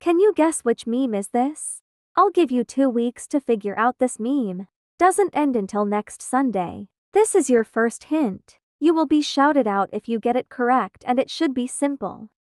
Can you guess which meme is this? I'll give you 2 weeks to figure out this meme. Doesn't end until next Sunday. This is your first hint. You will be shouted out if you get it correct, and it should be simple.